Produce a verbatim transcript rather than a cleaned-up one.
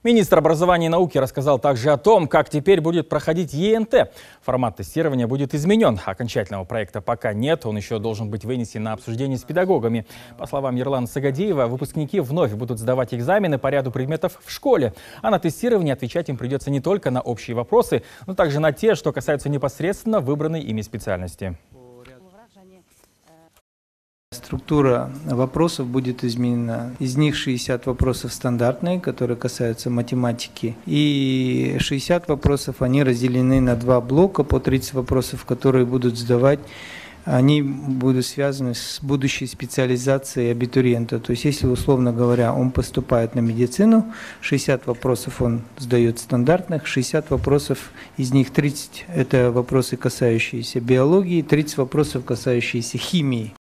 Министр образования и науки рассказал также о том, как теперь будет проходить Е Н Т. Формат тестирования будет изменен. Окончательного проекта пока нет, он еще должен быть вынесен на обсуждение с педагогами. По словам Ерлана Сагадеева, выпускники вновь будут сдавать экзамены по ряду предметов в школе. А на тестировании отвечать им придется не только на общие вопросы, но также на те, что касаются непосредственно выбранной ими специальности. Структура вопросов будет изменена. Из них шестьдесят вопросов стандартные, которые касаются математики, и шестьдесят вопросов, они разделены на два блока по тридцать вопросов, которые будут сдавать. Они будут связаны с будущей специализацией абитуриента. То есть, если, условно говоря, он поступает на медицину, шестьдесят вопросов он сдает стандартных, шестьдесят вопросов, из них тридцать – это вопросы, касающиеся биологии, тридцать вопросов, касающиеся химии.